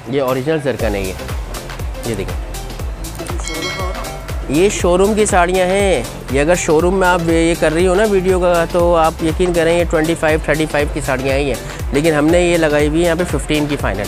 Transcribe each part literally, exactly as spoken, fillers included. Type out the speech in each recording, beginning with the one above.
ये original zircon है। ये ये देखें, ये शोरूम की साड़ियाँ हैं। ये अगर शोरूम में आप ये कर रही हो ना वीडियो का, तो आप यकीन करें ये पच्चीस, पैंतीस की साड़ियाँ आई हैं, लेकिन हमने ये लगाई हुई है यहाँ पे पंद्रह की फ़ाइनल।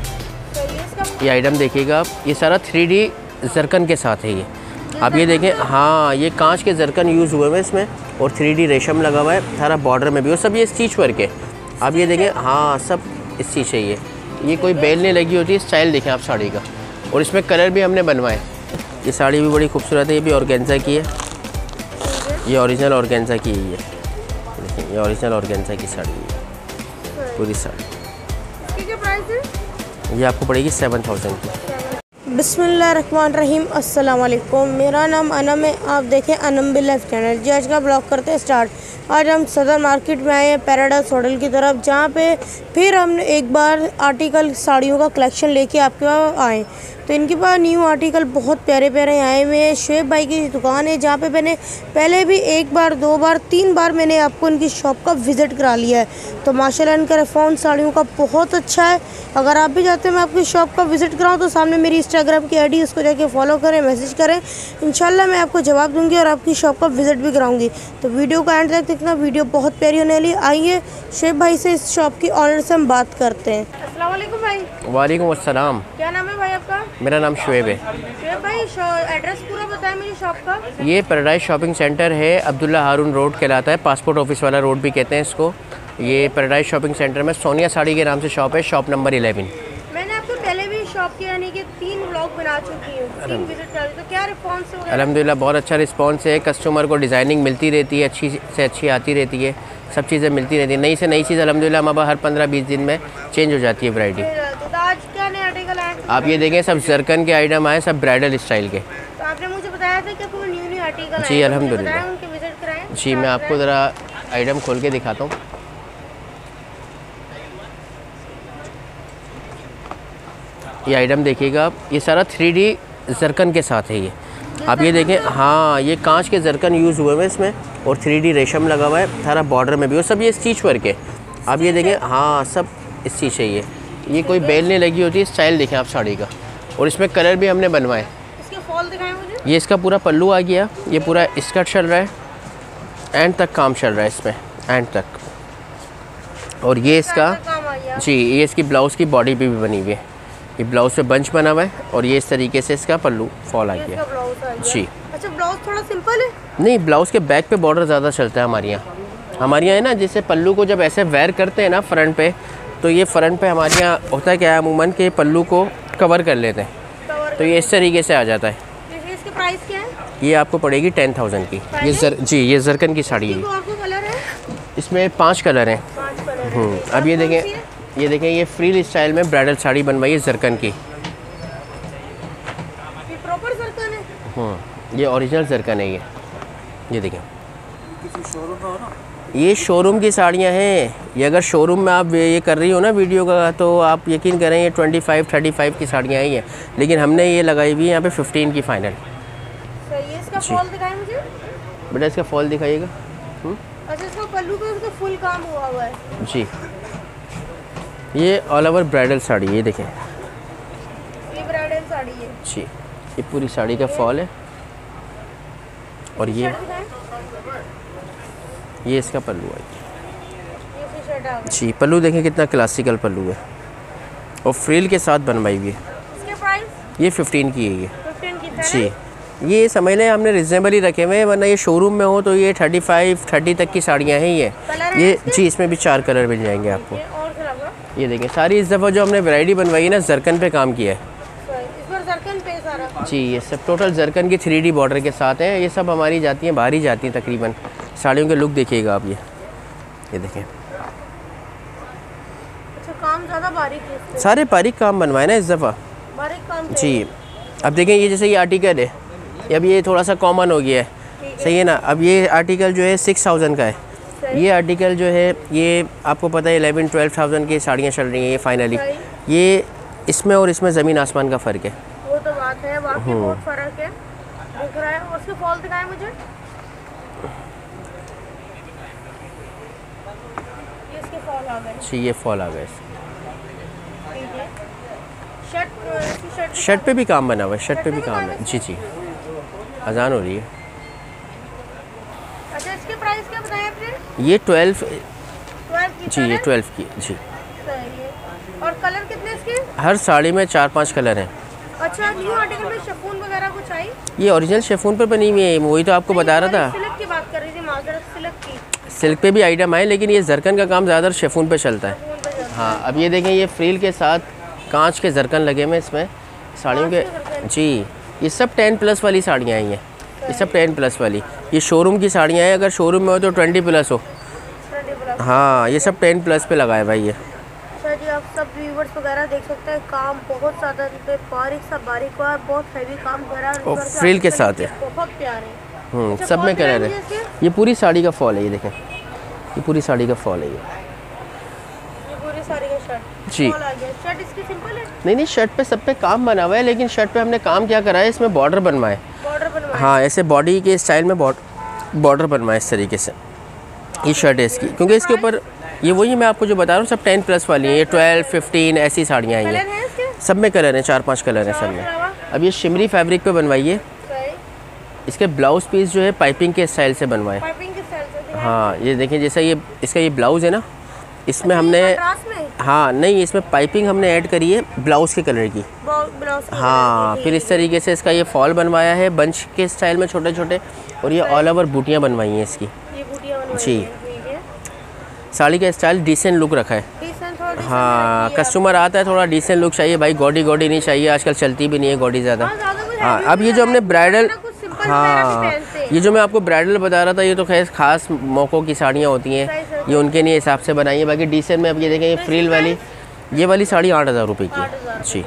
ये आइटम देखिएगा आप, ये सारा थ्री डी जरकन के साथ है। ये आप ये देखें, हाँ ये कांच के जरकन यूज़ हुए हैं इसमें, और थ्री डी रेशम लगा हुआ है सारा बॉर्डर में भी, और सब ये स्टिच वर्क है। आप ये देखें, हाँ सब स्टिच है। ये ये कोई बेल नहीं लगी होती। स्टाइल देखें आप साड़ी का, और इसमें कलर भी हमने बनवाए। ये साड़ी भी बड़ी खूबसूरत है। ये भी ऑर्गेन्जा की है। ये ओरिजिनल ऑर्गेन्जा की है। ये देखिए, ये ओरिजिनल ऑर्गेन्जा की साड़ी है पूरी साड़ी। इसकी क्या प्राइस है? ये आपको पड़ेगी सेवन थाउजेंड की। बिस्मिल्लाहिर्रहमानिर्रहीम, अस्सलाम वालेकुम। मेरा नाम अनम है, आप देखें अनम बिल लाइफ चैनल। जी आज का ब्लॉग करते हैं स्टार्ट। आज हम सदर मार्केट में आए हैं पैराडाइज होटल की तरफ, जहाँ पे फिर हमने एक बार आर्टिकल साड़ियों का कलेक्शन लेके आपके पास आए। तो इनके पास न्यू आर्टिकल बहुत प्यारे प्यारे आए हुए हैं। शुएब भाई की दुकान है, जहाँ पे मैंने पहले भी एक बार, दो बार, तीन बार मैंने आपको इनकी शॉप का विज़िट करा लिया है। तो माशाल्लाह इनका रिस्पॉन्स साड़ियों का बहुत अच्छा है। अगर आप भी चाहते हैं मैं आपकी शॉप का विज़िट कराऊँ, तो सामने मेरी इंस्टाग्राम की आई डी, उसको जाके फॉलो करें, मैसेज करें। इंशाल्लाह मैं आपको जवाब दूँगी और आपकी शॉप का विज़िट भी कराऊँगी। तो वीडियो का एंड तक देखना, वीडियो बहुत प्यारी होने वाली। आइए शुएब भाई से, इस शॉप की ऑनर से हम बात करते हैं। अस्सलाम वालेकुम भाई। वालेकुम अस्सलाम। क्या नाम है भाई आपका? मेरा नाम शुएब है। शुएब भाई एड्रेस पूरा बताएं मेरी शॉप का। ये पैराडाइज शॉपिंग सेंटर है, अब्दुल्ला हारून रोड कहलाता है, पासपोर्ट ऑफिस वाला रोड भी कहते हैं इसको। ये पैराडाइज शॉपिंग सेंटर में सोनिया साड़ी के नाम से शॉप है, शॉप नंबर इलेवन। मैंने आपको पहले भी शॉप के यानी कि तीन व्लॉग बना चुकी हूँ, तीन विजिट कर, तो क्या रिस्पॉन्स है? अल्हम्दुलिल्लाह बहुत अच्छा रिस्पॉन्स है। कस्टमर को डिज़ाइनिंग मिलती रहती है, अच्छी से अच्छी आती रहती है, सब चीज़ें मिलती रहती है, नई से नई चीज़ अल्हम्दुलिल्लाह हमारे हर पंद्रह बीस दिन में चेंज हो जाती है वैरायटी। तो आज क्या नया आर्टिकल आया? आप ये देखें, सब जरकन के आइटम आए, सब ब्राइडल स्टाइल के। तो आपने मुझे बताया था कि आपको न्यू न्यू आर्टिकल जी अल्हम्दुलिल्लाह। उनके विजिट कराएं। जी मैं आपको ज़रा आइटम खोल के दिखाता हूँ। ये आइटम देखिएगा आप, ये सारा थ्री डी जरकन के साथ है। ये आप ये देखें, हाँ ये कांच के जरकन यूज़ हुए हैं इसमें, और थ्री डी रेशम लगा हुआ है सारा बॉर्डर में भी, और सब ये स्टिच वर्क है। आप ये देखें, हाँ सब स्टिच है। ये ये कोई बेल नहीं लगी होती। स्टाइल देखें आप साड़ी का, और इसमें कलर भी हमने बनवाए। इसके फॉल दिखाएं मुझे। ये इसका पूरा पल्लू आ गया, ये पूरा स्कर्ट चल रहा है, एंड तक काम चल रहा है इसमें, एंड तक। और ये इसका, जी ये इसकी ब्लाउज़ की बॉडी भी, भी बनी हुई है। ये ब्लाउज पे बंच बना हुआ है, और ये इस तरीके से इसका पल्लू फॉल आ गया। जी अच्छा, ब्लाउज थोड़ा सिंपल है? नहीं, ब्लाउज़ के बैक पे बॉर्डर ज़्यादा चलता है हमारे यहाँ। हमारे यहाँ है ना, जैसे पल्लू को जब ऐसे वेयर करते हैं ना फ्रंट पे, तो ये फ्रंट पे हमारे यहाँ होता है क्या है अमूमन के पल्लू को कवर कर लेते हैं, तो ये इस तरीके से आ जाता है। इसके प्राइस क्या है? ये आपको पड़ेगी टेन थाउजेंड की। ये जर जी ये जरकन की साड़ी है। कलर है इसमें पाँच कलर हैं। अब ये देखें, ये देखें, ये फ्रील स्टाइल में ब्राइडल साड़ी बनवाई है जरकन की। ये प्रॉपर जरकन है? हम्म ये ओरिजिनल जरकन है। ये ये देखें, ये शोरूम की साड़ियाँ हैं। ये अगर शोरूम में आप ये कर रही हो ना वीडियो का, तो आप यकीन करें ये पच्चीस, पैंतीस की साड़ियाँ आई हैं, लेकिन हमने ये लगाई हुई है यहाँ पे पंद्रह की फ़ाइनल। सही है। इसका फॉल दिखाएं मुझे। बेटा इसका फॉल दिखाइएगा। अच्छा, इसका पल्लू पे उसका फुल काम हुआ हुआ है। जी ये ऑल ओवर ब्राइडल साड़ी, ये देखें, ये ब्राइडल साड़ी है। जी ये पूरी साड़ी का फॉल है, और ये ये इसका पल्लू है। जी पल्लू देखें कितना क्लासिकल पल्लू है, और फ्रिल के साथ बनवाई हुई है। इसके प्राइस? ये पंद्रह की है। ये पंद्रह की जी ये समझ लें हमने रिजनेबल ही रखे हुए हैं, वरना ये शोरूम में हो तो ये पैंतीस, तीस तक की साड़ियाँ हैं। ये ये जी इसमें भी चार कलर मिल जाएंगे आपको। ये देखें, सारी इस दफ़ा जो हमने वैरायटी बनवाई है ना, जरकन पे काम किया है। इस बार जरकन पे सारा? जी ये सब टोटल जरकन की थ्री डी बॉर्डर के साथ है। ये सब हमारी जाती हैं, बाहर ही जाती हैं तकरीबन। साड़ियों के लुक देखिएगा आप। ये ये देखें, अच्छा काम ज़्यादा बारीक है, सारे बारीक काम बनवाए ना इस दफ़ा। बारीक काम जी अब देखें, ये जैसे ये आर्टिकल है, अब ये थोड़ा सा कॉमन हो गया है, सही है ना। अब ये आर्टिकल जो है सिक्स थाउजेंड का है। ये आर्टिकल जो है ये आपको पता है इलेवन ट्वेल्व थाउजेंड की साड़ियाँ चल रही हैं। ये फाइनली ये इसमें और इसमें ज़मीन आसमान का फ़र्क है। वो तो बात है, बाकी बहुत फ़र्क है दिख रहा है। और उसके फॉल दिखाएं मुझे। ये इसके फॉल आ गए। जी ये फॉल आ गए। शर्ट शर्ट पे भी काम बना हुआ है, शर्ट पे भी काम है। जी जी, अजान हो रही है। अच्छा, इसके प्राइस क्या बताएं आपने? ये ट्वेल्व ट्वेल्व की जी, ये ट्वेल्व की जी। सही है। और कलर कितने इसके? हर साड़ी में चार पांच कलर हैं। अच्छा, न्यू आर्टिकल में शिफॉन वगैरह कुछ आई? ये ओरिजिनल शिफॉन पर बनी हुई है, वही तो आपको बता रहा था। सिल्क की बात कर रही थी, माजरत सिल्क की। सिल्क पे भी आइटम आए, लेकिन ये जरकन का काम ज़्यादा शिफॉन पे चलता है। हाँ, अब ये देखें, ये फ्रील के साथ कांच के जरकन लगे हुए इसमें साड़ियों के। जी, ये सब टेन प्लस वाली साड़ियाँ आई हैं, ये सब टेन प्लस वाली। ये शोरूम की साड़ियाँ हैं, अगर शोरूम में हो तो ट्वेंटी प्लस हो। हाँ, ये सब टेन प्लस पे लगा है भाई ये। अच्छा जी, आप सब व्यूवर्स वगैरह देख सकते हैं, काम बहुत ज़्यादा बारीक सा बारीक हुआ है, बहुत हैवी काम करा है और फ्रिल के साथ है, बहुत प्यारे। हम्म अच्छा, सब में कलर है। ये पूरी साड़ी का फॉल है, ये देखें, ये पूरी साड़ी का फॉल है। ये ये पूरी साड़ी का शर्ट जी। फॉल आ गया। शर्ट इसकी सिंपल है? नहीं नहीं, शर्ट पे सब पे काम बना हुआ है, लेकिन शर्ट पे हमने काम क्या करा है, इसमें बॉर्डर बनवाए। बॉर्डर बनवाए? हाँ, ऐसे बॉडी के स्टाइल में बॉर्डर बनवाए इस तरीके से। ये शर्ट है इसकी, क्योंकि इसके ऊपर ये वही मैं आपको जो बता रहा हूँ, सब टेन प्लस वाली हैं। ये ट्वेल्व फिफ्टीन ऐसी साड़ियाँ आई हैं, सब में कलर हैं, चार पांच कलर हैं सब में। अब ये शिमरी फैब्रिक पे बनवाई है। इसके ब्लाउज पीस जो है पाइपिंग के स्टाइल से बनवाए। पाइपिंग के स्टाइल से? हाँ, ये देखें, जैसा ये इसका ये ब्लाउज है ना, इसमें हमने, हाँ नहीं, इसमें पाइपिंग हमने ऐड करी है ब्लाउज के कलर की। हाँ, फिर इस तरीके से इसका ये फॉल बनवाया है बंच के स्टाइल में, छोटे छोटे, और ये ऑल ओवर बूटियाँ बनवाई हैं इसकी। जी, साड़ी का स्टाइल डिसेंट लुक रखा है। हाँ, कस्टमर आता है, थोड़ा डिसेंट लुक चाहिए भाई, गॉडी गॉडी नहीं चाहिए, आजकल चलती भी नहीं है गॉडी ज़्यादा। हाँ, अब ये जो हमने ब्राइडल, हाँ ये जो मैं आपको ब्राइडल बता रहा था, ये तो खैर खास मौक़ों की साड़ियाँ होती हैं, ये उनके लिए हिसाब से बनाई है। बाकी डिसेंट में अब ये देखें, ये फ्रिल वाली, ये वाली साड़ी आठ हज़ार रुपये की। जी,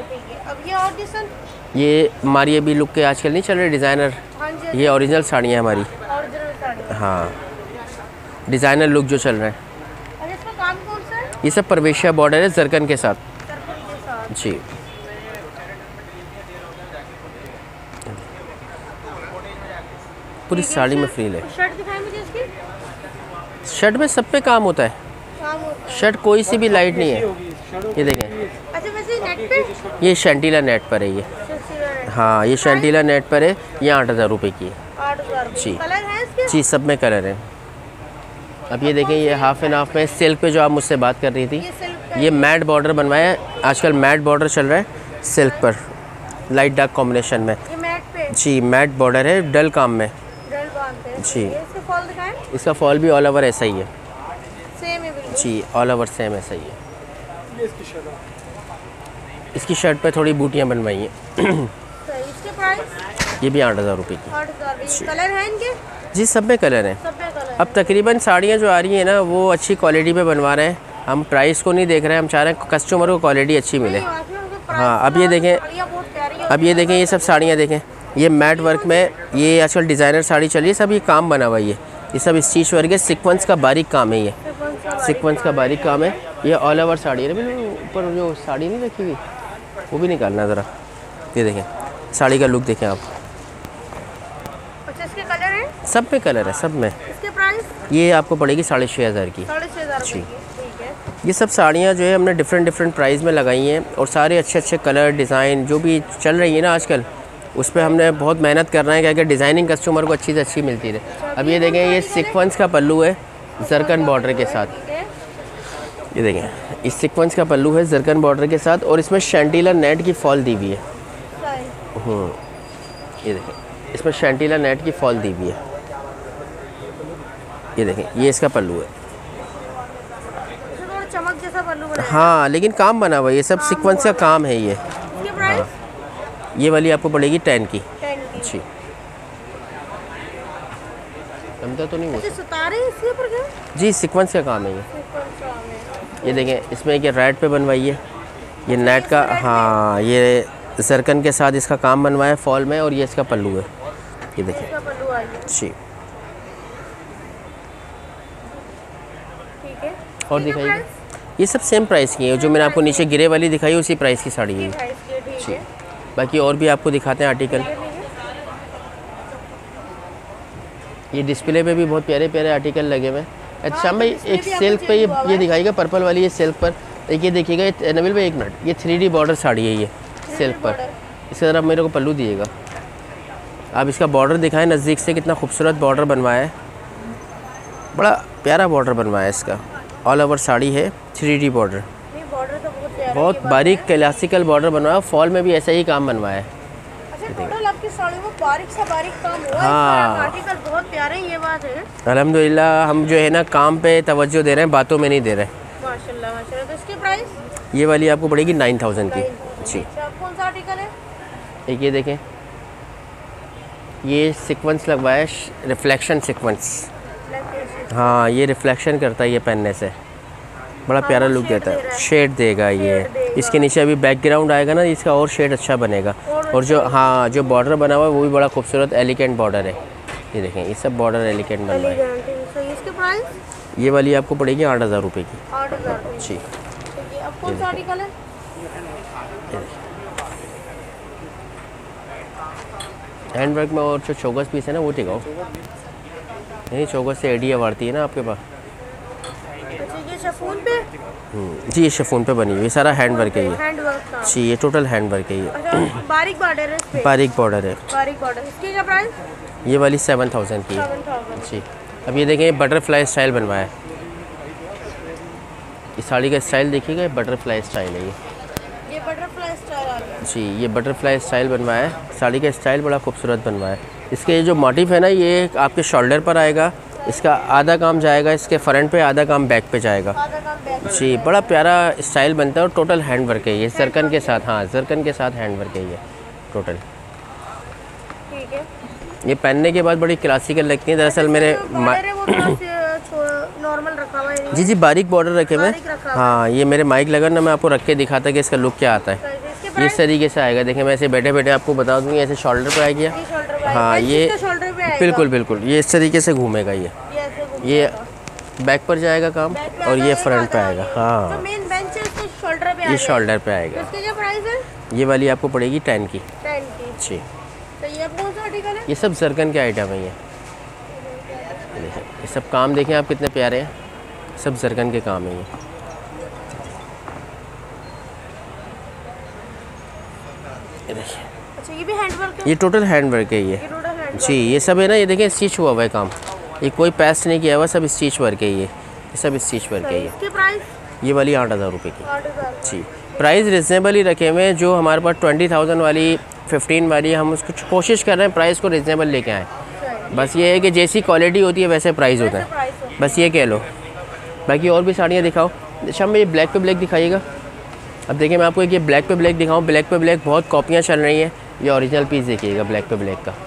ये हमारी अभी लुक के आजकल नहीं चल रहे डिज़ाइनर, ये ओरिजिनल साड़ियाँ हमारी। हाँ, डिज़ाइनर लुक जो चल रहा है। ये सब परवेशिया बॉर्डर है जरकन के साथ। जी, पूरी साड़ी में फ्रील है। शर्ट दिखाएं मुझे इसकी। शर्ट में सब पे काम होता है, काम होता है। शर्ट कोई सी भी लाइट नहीं है। ये देखें, अच्छा वैसे नेट पे? ये शैंटीला नेट पर है ये। हाँ, ये शैंटीला नेट पर है, ये आठ हज़ार रुपये की है। आठ हज़ार जी। कलर है इसके? जी, सब में कलर है। अब ये देखें, ये हाफ एंड हाफ में सिल्क पे जो आप मुझसे बात कर रही थी, ये मैट बॉर्डर बनवाया है, आजकल मैट बॉर्डर चल रहा है सिल्क पर, लाइट डार्क कॉम्बिनेशन में। ये मैट पे? जी, मैट बॉर्डर है, डल काम में। डल काम पे? जी। इसका फॉल दिखाएं? इसका फॉल भी ऑल ओवर ऐसा ही है। सेम है बिल्कुल? जी, ऑल ओवर सेम ऐसा ही है। इसकी शर्ट पे थोड़ी बूटियाँ बनवाई हैं। इसके प्राइस? ये भी आठ हज़ार रुपये की। आठ हज़ार। कलर है इनके? जी, सब में कलर हैं। सब में कलर। अब तकरीबन साड़ियाँ जो आ रही हैं ना, वो अच्छी क्वालिटी पे बनवा रहे हैं, हम प्राइस को नहीं देख रहे हैं, हम चाह रहे हैं कस्टमर को क्वालिटी अच्छी मिले। हाँ, अब ये देखें, अब ये देखें, ये सब साड़ियाँ देखें, ये मैट वर्क में, ये आजकल डिज़ाइनर साड़ी चली है, सब ये काम बना हुआ है। ये ये सब स्टिच वर्क है, सीक्वेंस का बारीक काम है, ये सीक्वेंस का बारीक काम है। ये ऑल ओवर साड़ी है, ऊपर जो साड़ी नहीं रखी हुई वो भी निकालना ज़रा। ये देखें, साड़ी का लुक देखें आप। अच्छा, इसके कलर हैं? सब में कलर है, सब में। इसके प्राइस? ये आपको पड़ेगी साढ़े छः हज़ार की। साढ़े छः हज़ार जी। ठीक है। ये सब साड़ियाँ जो है हमने डिफरेंट डिफरेंट प्राइस में लगाई हैं, और सारे अच्छे अच्छे कलर डिज़ाइन जो भी चल रही है ना आजकल, उस पर हमने बहुत मेहनत कर रहे हैं कि डिज़ाइनिंग कस्टमर को अच्छी से अच्छी मिलती रहे। अब ये देखें, ये सीक्वेंस का पल्लू है जरकन बॉर्डर के साथ। ये देखें, इस सीक्वेंस का पल्लू है जरकन बॉर्डर के साथ, और इसमें शैंटीला नेट की फॉल दी हुई है। हम्म ये देखें, इसमें शैंटीला नेट की फॉल दी हुई है। ये देखें, ये इसका पल्लू है। चमक जैसा पल्लू बना है। हाँ, लेकिन काम बना हुआ है, ये सब सीक्वेंस का काम है ये। हाँ, ये वाली आपको पड़ेगी टेन की। जी, समझा तो नहीं? सितारे इसके ऊपर क्या? जी, सीक्वेंस का काम है ये। ये देखें, इसमें एक रेड पे बनवाई है, ये नेट का। हाँ, ये जरकन के साथ इसका काम बनवाया है फॉल में, और ये इसका पल्लू है। ये देखें जी, ठीक है। और दिखाइए, ये सब सेम प्राइस की है, जो मैंने आपको नीचे गिरे वाली दिखाई उसी प्राइस की साड़ी है जी। बाकी और भी आपको दिखाते हैं आर्टिकल। ये डिस्प्ले पे भी बहुत प्यारे प्यारे आर्टिकल लगे हुए हैं। अच्छा भाई, एक सिल्क पे ये ये दिखाएगा पर्पल वाली, ये सिल्क पर एक ये देखिएगा, नबील भाई एक मिनट, ये थ्री डी बॉर्डर साड़ी है ये। सिल्क पर। इसके तरफ मेरे को पल्लू दिएगा। आप इसका बॉर्डर दिखाएं नज़दीक से, कितना खूबसूरत बॉर्डर बनवाया है, बड़ा प्यारा बॉर्डर बनवाया है इसका। ऑल ओवर साड़ी है, थ्री डी बॉर्डर, बहुत बारीक क्लासिकल बॉर्डर बनवाया। फॉल में भी ऐसा ही काम बनवाया है। टोटल आपकी साड़ी में बारीक सा बारीक काम हुआ है। हाँ, आर्टिकल बहुत प्यारे हैं, ये बात है। अल्हम्दुलिल्लाह हम जो है ना काम पे तवज्जो दे रहे हैं, बातों में नहीं दे रहे। माशाल्लाह माशाल्लाह। तो इसकी प्राइस ये वाली आपको पड़ेगी नाइन थाउजेंड की जी। कौन सा आर्टिकल है? एक ये देखें, ये सीक्वेंस लगवाया है, रिफ्लेक्शन सीक्वेंस। हाँ, ये रिफ्लेक्शन करता है ये पहनने से, बड़ा प्यारा लुक देता है, शेड देगा ये। इसके नीचे अभी बैकग्राउंड आएगा ना, इसका और शेड अच्छा बनेगा। और जो हाँ जो बॉर्डर बना हुआ है वो भी बड़ा खूबसूरत एलिगेंट बॉर्डर है। ये देखें, ये सब बॉर्डर एलिगेंट बनवा है। इसके प्राइस ये वाली आपको पड़ेगी आठ हज़ार रुपये की आठ हज़ार जी। अब कौन सा आर्टिकल है? हैंड वर्क में और जो चौगस पीस है ना वो टिकाओ नहीं, चौगस से एडिया वारती है ना आपके पास। ये शिफॉन पे जी, ये शिफॉन पे बनी हुई, सारा हैंड वर्क है ये हैंड वर्क का जी। ये टोटल हैंड वर्क है ये। अच्छा, बारीक बॉर्डर है इसपे? बारीक बॉर्डर है, बारीक बॉर्डर। इसकी क्या प्राइस? ये वाली सेवन थाउजेंड की है जी। अब ये देखें, बटरफ्लाई स्टाइल बनवाया है। इस साड़ी का स्टाइल देखिएगा, बटरफ्लाई स्टाइल है ये ये बटरफ्लाई स्टाइल आ गया जी। ये बटरफ्लाई स्टाइल बनवाया है, साड़ी का स्टाइल बड़ा खूबसूरत बनवाया है। इसके ये जो मोटिव है ना, ये आपके शोल्डर पर आएगा, इसका आधा काम जाएगा इसके फ्रंट पे, आधा काम बैक पे जाएगा जी। बड़ा प्यारा स्टाइल बनता है और टोटल हैंड वर्क है ये, जरकन के साथ। हाँ, जरकन के साथ हैंड वर्क है ये टोटल। ठीक है, ये पहनने के बाद बड़ी क्लासिकल लगती है। दरअसल मेरे नॉर्मल रखा हुआ है जी जी, बारीक बॉर्डर रखे हुए। हाँ, ये मेरे माइक लगा ना, मैं आपको रख के दिखाता कि इसका लुक क्या आता है। ये इस तरीके से आएगा, देखें मैं ऐसे बैठे बैठे आपको बता दूँगी, ऐसे शोल्डर पे आ गया। हाँ, ये बिल्कुल बिल्कुल ये इस तरीके से घूमेगा ये ये बैक पर जाएगा काम और ये फ्रंट पे आएगा। हाँ, ये शोल्डर पे आएगा। ये वाली आपको पड़ेगी टेन की जी। ये सब जरकन के आइटम है। ये ये सब काम देखें आप कितने प्यारे हैं, सब जरकन के काम है ये। अच्छा, ये भी हैंड वर्क है? ये टोटल हैंड वर्क है ये, ये जी। ये सब है ना, ये देखें स्टिच हुआ हुआ है काम, ये कोई पैस्ट नहीं किया हुआ, सब स्टिच वर्क है ये, ये सब स्टिच वर्क है ये। इसकी प्राइस? ये वाली आठ हज़ार रुपये की जी। प्राइस रिजनेबल ही रखे हुए हैं। जो हमारे पास ट्वेंटी थाउजेंड वाली, फिफ्टीन वाली, हम उसको कोशिश कर रहे हैं प्राइस को रिजनेबल लेके आएँ। बस ये है कि जैसी क्वालिटी होती है वैसे प्राइस होता है, बस ये कह लो। बाकी और भी साड़ियाँ दिखाओ। शाम में ये ब्लैक पे ब्लैक दिखाइएगा। अब देखिए मैं आपको एक ये ब्लैक पे ब्लैक दिखाऊँ। ब्लैक पे ब्लैक बहुत कॉपियाँ चल रही हैं। ये ओरिजिनल पीस देखिएगा ब्लैक पे ब्लैक का,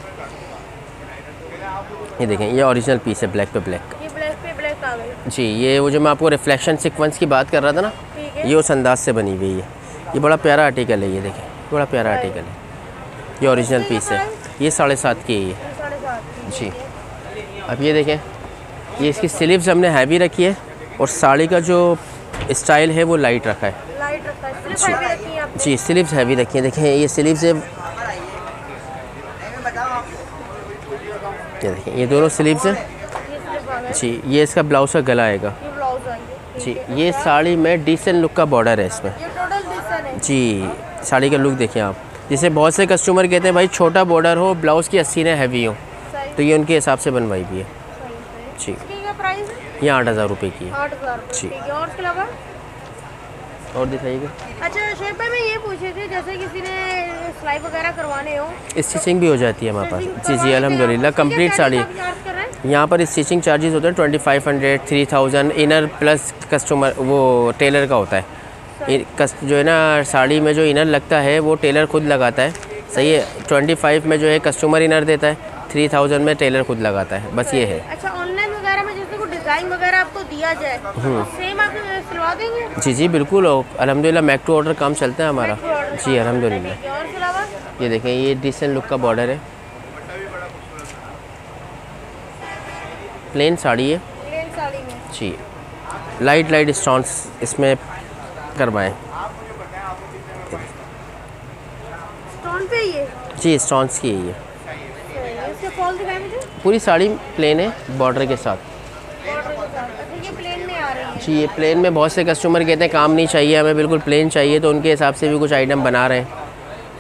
ये देखें, ये ओरिजिनल पीस है ब्लैक पे ब्लैक। ये ब्लैक पे ब्लैक आ गई जी। ये वो जो मैं आपको रिफ्लेक्शन सीक्वेंस की बात कर रहा था ना, ये उस अंदाज से बनी हुई है। ये बड़ा प्यारा आर्टिकल है, ये देखें बड़ा प्यारा आर्टिकल है। ये ओरिजिनल पीस है, ये साढ़े सात की है ये जी। अब ये देखें, ये इसकी स्लीव्स हमने हैवी रखी है और साड़ी का जो स्टाइल है वो लाइट रखा है लाइट रखा है। स्लीव्स हैवी रखी हैं आपने? जी, स्लीव्स हैवी रखी है। देखें ये स्लीव्स है, ये देखें ये दोनों स्लीव्स हैं जी। ये इसका ब्लाउज का गला आएगा जी। ये साड़ी में डिसेंट लुक का बॉर्डर है इसमें जी। साड़ी का लुक देखें आप, जिसे बहुत से कस्टमर कहते हैं भाई छोटा बॉर्डर हो, ब्लाउज़ की अस्सीनें हैवी हो, तो ये उनके हिसाब से बनवाई भी है जी। ये आठ हज़ार रुपये की है जी। और इसके अलावा और दिखाइएगा। अच्छा शेफ भाई, मैं ये पूछ रही थी, जैसे किसी ने सिलाई वगैरह करवाने हो, स्टिचिंग भी हो जाती है हमारे पास जी जी अल्हम्दुलिल्लाह। कंप्लीट साड़ी यहाँ पर स्टिचिंग चार्जेस होते हैं twenty five hundred three thousand inner plus customer वो टेलर का होता है। कस्ट जो है ना साड़ी में जो इनर लगता है वो टेलर खुद लगाता है, सही है। ट्वेंटी फाइव में जो है कस्टमर इनर देता है, थ्री थाउजेंड में टेलर खुद लगाता है, बस ये है। अच्छा, ऑनलाइन वगैरह में जैसे कोई डिज़ाइन वगैरह आपको दिया जाए सेम आप सिलवा देंगे? जी जी बिल्कुल, अल्हम्दुलिल्लाह मैक टू ऑर्डर काम चलता है हमारा जी अल्हम्दुलिल्लाह। और इसके अलावा ये देखें, ये डिसेंट लुक का बॉर्डर है, प्लेन साड़ी है प्लेन साड़ी में जी। लाइट लाइट स्टोन्स इसमें करवाएं स्टोन पे ये जी, स्टोन्स की है ये। इसके फॉल दिखाएं मुझे। पूरी साड़ी प्लेन है बॉर्डर के साथ बॉर्डर के साथ। अच्छा, ये प्लेन में आ रही है जी। ये प्लेन में बहुत से कस्टमर कहते हैं काम नहीं चाहिए हमें, बिल्कुल प्लेन चाहिए, तो उनके हिसाब से भी कुछ आइटम बना रहे हैं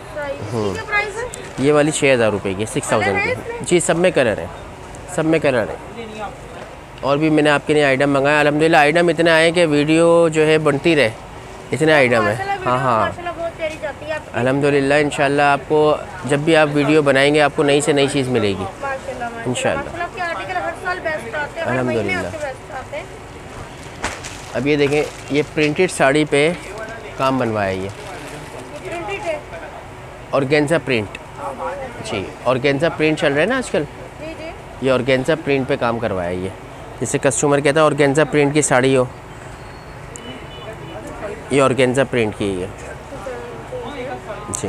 क्या प्राइस है? ये वाली छः हज़ार रुपये की, सिक्स थाउजेंड की जी। सब में कलर है, सब में कलर है। और भी मैंने आपके लिए आइटम मंगाया। अल्हम्दुलिल्लाह आइटम इतने आए कि वीडियो जो है बनती रहे, इतने आइटम है। हाँ हाँ अल्हम्दुलिल्लाह इंशाल्लाह आपको जब भी आप वीडियो बनाएंगे आपको नई से नई चीज़ मिलेगी इंशाल्लाह। अल्हम्दुलिल्लाह। अब ये देखें, ये प्रिंटेड साड़ी पे काम बनवाया ये ऑर्गेन्जा प्रिंट जी। ऑर्गेन्जा प्रिंट चल रहा है ना आजकल, ये ऑर्गेन्जा प्रिंट पे काम करवाया ये। जैसे कस्टमर कहता है ऑर्गेन्जा प्रिंट की साड़ी हो, ये ऑर्गेन्जा प्रिंट की है जी।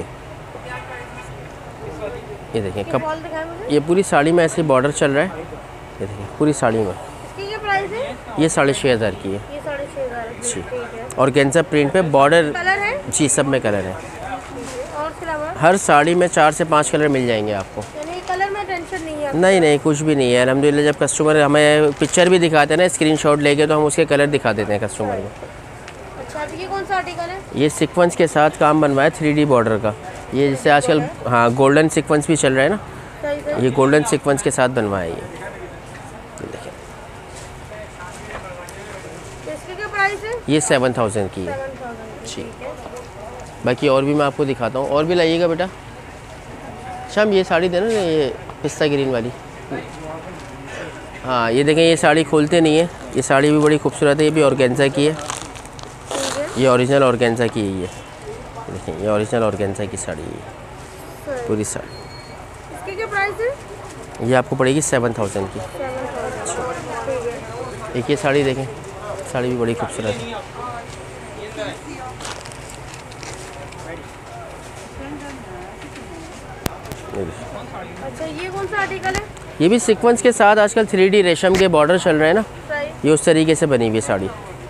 ये देखिए कब ये पूरी साड़ी में ऐसे बॉर्डर चल रहा है, ये देखिए पूरी साड़ी में। ये साढ़े छः हज़ार की है जी। ऑर्गेन्जा प्रिंट पे बॉर्डर जी, सब में कलर है। हर साड़ी में चार से पाँच कलर मिल जाएंगे आपको। कलर में टेंशन नहीं है? नहीं नहीं कुछ भी नहीं है अल्हम्दुलिल्लाह। जब कस्टमर हमें पिक्चर भी दिखाते हैं ना स्क्रीनशॉट लेके, तो हम उसके कलर दिखा देते हैं कस्टमर को। अच्छा, ये कौन सा आर्टिकल है? ये सीक्वेंस के साथ काम बनवाया थ्री डी बॉर्डर का। ये जैसे आजकल हाँ गोल्डन सीक्वेंस भी चल रहा है ना, ये गोल्डन सीक्वेंस के साथ बनवाया ये। देखिए इसकी क्या प्राइस है? ये सेवन थाउजेंड की है जी। बाकी और भी मैं आपको दिखाता हूँ, और भी लाइएगा बेटा। शाम ये साड़ी देना ना, ये पिस्ता ग्रीन वाली। हाँ ये देखें, ये साड़ी खोलते नहीं है, ये साड़ी भी बड़ी खूबसूरत है। ये भी ऑर्गेन्जा की है, ये ओरिजिनल ऑर्गेन्जा की है। ये देखें, ये ओरिजिनल ऑर्गेन्जा की साड़ी है पूरी साड़ी। इसकी क्या प्राइस है? ये आपको पड़ेगी सेवन थाउजेंड की। एक ये साड़ी देखें, साड़ी भी बड़ी खूबसूरत है। अच्छा, ये कौन सा आर्टिकल है? ये भी सीक्वेंस के साथ आजकल थ्री डी रेशम के बॉर्डर चल रहे हैं ना, ये उस तरीके से बनी हुई साड़ी।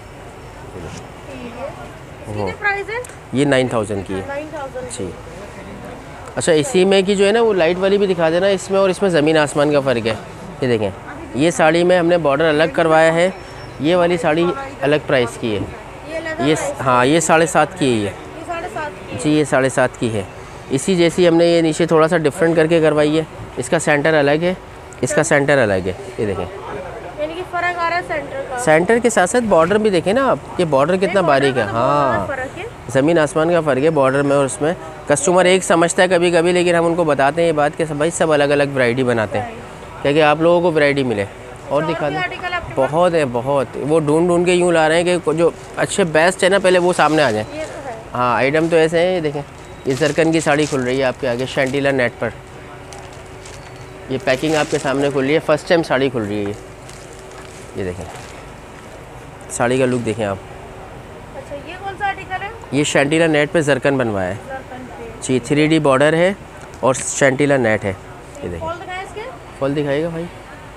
प्राइस है? ये नाइन थाउजेंड की है जी। अच्छा, इसी में की जो है ना वो लाइट वाली भी दिखा देना, इसमें और इसमें ज़मीन आसमान का फ़र्क है। ये देखें, ये साड़ी में हमने बॉर्डर अलग करवाया है, ये वाली साड़ी अलग प्राइस की है। ये हाँ ये साढ़े सात की है ये जी, ये साढ़े सात की है। इसी जैसी हमने ये नीचे थोड़ा सा डिफरेंट करके करवाई है। इसका सेंटर अलग है, इसका सेंटर अलग है। ये देखें, यानी कि फर्क आ रहा है सेंटर का। सेंटर के साथ साथ बॉर्डर भी देखें ना आप, ये बॉर्डर कितना बारीक है। हाँ ज़मीन आसमान का फ़र्क है बॉर्डर में और उसमें। कस्टमर एक समझता है कभी कभी, लेकिन हम उनको बताते हैं ये बात कि भाई सब अलग अलग वैरायटी बनाते हैं, क्या कि आप लोगों को वैरायटी मिले। और दिखा दें, बहुत है बहुत। वो ढूंढ ढूंढ के यूँ ला रहे हैं कि जो अच्छे बेस्ट है ना पहले वो सामने आ जाए। हाँ आइटम तो ऐसे हैं। ये देखें, ये जरकन की साड़ी खुल रही है आपके आगे शैंटीला नेट पर। ये पैकिंग आपके सामने खुल रही है, फर्स्ट टाइम साड़ी खुल रही है ये। ये देखें साड़ी का लुक देखें आप। अच्छा, ये कौन सा आर्टिकल है? ये शैंटीला नेट पे जरकन बनवाया है जी। थ्री डी बॉर्डर है और शैंटीला नेट है। ये देखें, फॉल दिखाएगा भाई।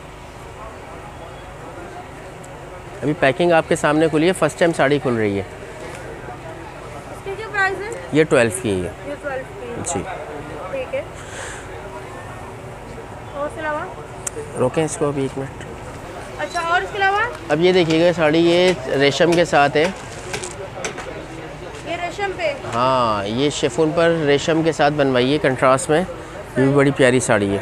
अभी पैकिंग आपके सामने खुली है, फर्स्ट टाइम साड़ी खुल रही है। इसकी क्या प्राइस है? ये ट्वेल्व की है ये ट्वेल्व की है जी। ठीक है, और इसके अलावा रोकें इसको अभी एक मिनट। अच्छा, और इसके अलावा अब ये देखिएगा साड़ी, ये रेशम के साथ है। ये रेशम पे? हाँ ये शिफॉन पर रेशम के साथ बनवाई है कंट्रास्ट में। ये भी बड़ी प्यारी साड़ी है।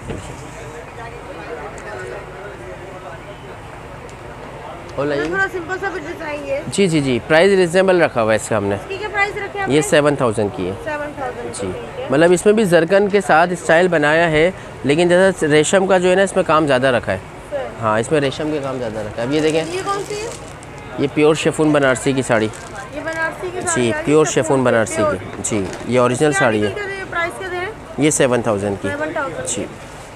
थोड़ा सिंपल सा भी डिजाइन है जी जी जी। प्राइस रिजनेबल रखा हुआ है इसका हमने। इसकी क्या प्राइस रखे आपने? ये सेवन थाउजेंड की है सेवन थाउजेंड जी। मतलब इसमें भी जरकन के साथ स्टाइल बनाया है, लेकिन जैसा रेशम का जो है ना इसमें काम ज़्यादा रखा है। हाँ इसमें रेशम के काम ज़्यादा रखा है। अब ये देखें, ये कौन सी है? ये प्योर शिफॉन बनारसी की साड़ी ये बनारसी की साड़ी जी, प्योर शिफॉन बनारसी की जी। ये ओरिजिनल साड़ी है। प्राइस क्या दे रहे हैं? ये सेवन थाउजेंड की जी।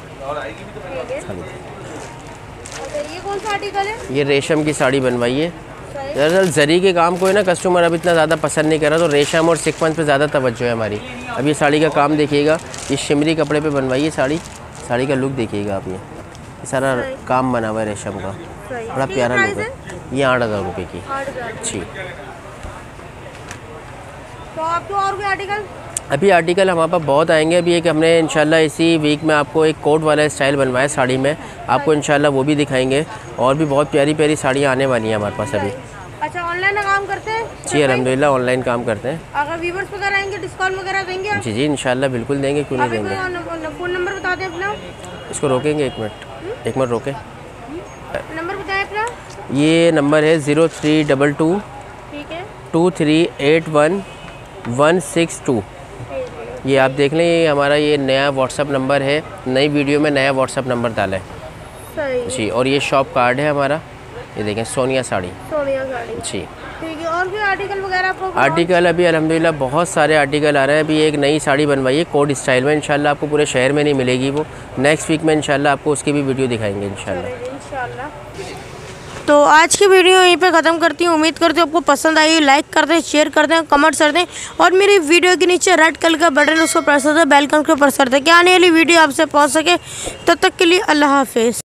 ये कौन सा आर्टिकल है? ये रेशम की साड़ी बनवाई है। दरअसल जरी के काम को है ना कस्टमर अब इतना ज़्यादा पसंद नहीं कर रहा, तो रेशम और सीक्वेंस पे ज़्यादा तवज्जो है हमारी। अब ये साड़ी का काम देखिएगा, ये शिमरी कपड़े पे बनवाई है साड़ी। साड़ी का लुक देखिएगा आप, ये सारा काम बना हुआ है रेशम का, बड़ा प्यारा लुक है। ये आठ हज़ार रुपये की जी। तो आपको और भी आर्टिकल? अभी आर्टिकल हमारे पास बहुत आएंगे। अभी एक हमने इंशाल्लाह इसी वीक में आपको एक कोट वाला स्टाइल बनवाया साड़ी में, आपको इंशाल्लाह वो भी दिखाएंगे। और भी बहुत प्यारी प्यारी साड़ियाँ आने वाली हैं हमारे पास अभी। अच्छा, ऑनलाइन काम करते हैं? जी अल्हम्दुलिल्लाह ऑनलाइन काम करते हैं। अगर व्यूवर्स वगैरह आएंगे डिस्काउंट वगैरह देंगे आप? जी जी इंशाल्लाह बिल्कुल देंगे, क्यों नहीं देंगे। फ़ोन नंबर बता दें अपना। इसको रोकेंगे एक मिनट, एक मिनट रोके। नंबर बताएं अपना। ये नंबर है ज़ीरो थ्री डबल टू ठीक है, two three eight one one six two. ये आप देख लें, ये हमारा ये नया व्हाट्सअप नंबर है, नई वीडियो में नया व्हाट्सअप नंबर डाला है। सही जी, और ये शॉप कार्ड है हमारा, ये देखें सोनिया साड़ी। सोनिया साड़ी, जी ठीक है। और भी आर्टिकल वगैरह आपको? आर्टिकल अभी अल्हम्दुलिल्लाह बहुत सारे आर्टिकल आ रहे हैं। अभी एक नई साड़ी बनवाई है कोड स्टाइल में, इंशाल्लाह आपको पूरे शहर में नहीं मिलेगी वो। नेक्स्ट वीक में इंशाल्लाह आपको उसकी भी वीडियो दिखाएंगे इंशाल्लाह। इंशाल्लाह। तो आज की वीडियो यहीं पे ख़त्म करती हूँ। उम्मीद करती हूँ आपको पसंद आई। लाइक कर दें, शेयर कर दें, कमेंट कर दें, और मेरी वीडियो के नीचे रेड कलर का बटन उसको प्रेस कर दें, बेल आइकन को प्रेस कर दें, क्या आने वाली वीडियो आपसे पहुँच सके। तब तक के लिए अल्लाह हाफिज़।